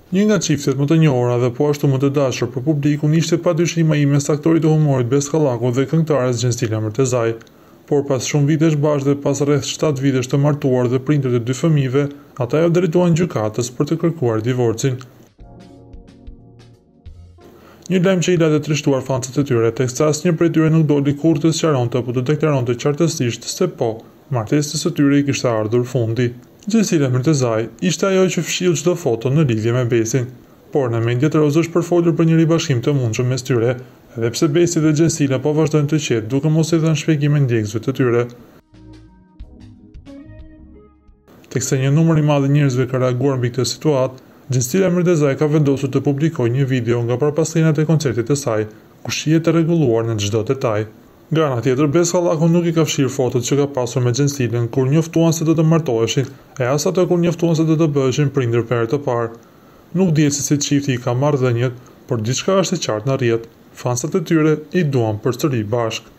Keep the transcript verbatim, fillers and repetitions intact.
Një nga çiftet më të njohura dhe po ashtu më të dashur për publikun ishte padyshim ai mes aktorit të humorit Bes Kallaku dhe këngëtares Gjensila Mërtezaj. Por pas shumë vitesh bashkë dhe pas rreth shtatë vitesh të martuar dhe prindër të dy fëmijëve, ata ja drejtuan gjykatës për të kërkuar divorcin. Një lajm që i la të trishtuar fansat e tyre, teksa asnjë prej tyre nuk doli kurrë të sqaronte apo të deklaronte qartësisht se po, martesës së tyre i kishte ardhur fundi. Gjensila Mërtezaj ishte ajo që fshiu çdo foto në lidhje me Besin, por në mediat roz është përfolur për një ribashkim të mundshëm mes tyre, edhe pse Besi dhe Gjensila po vazhdojnë të qetë duke mos i dhënë shpjegime ndjekësve të tyre. Teksa një numër i madh i njerëzve ka reaguar mbi këtë situatë, Gjensila Mërtezaj ka vendosur të publikojë një video nga parapastrinat e koncertit të saj, ku shihet e rregulluar në çdo detaj. Nga ana tjetër, Bes Kallaku nuk i ka fshirë fotot që ka pasur me Gjensilën kur njoftuan se do të martoheshin, e as ato kur njoftuan se do të bëheshin prindër për herë të parë. Nuk dihet se si çifti i ka marrëdhëniet, por diçka është e qartë në rrjet, fansat e tyre i duan përsëri bashkë.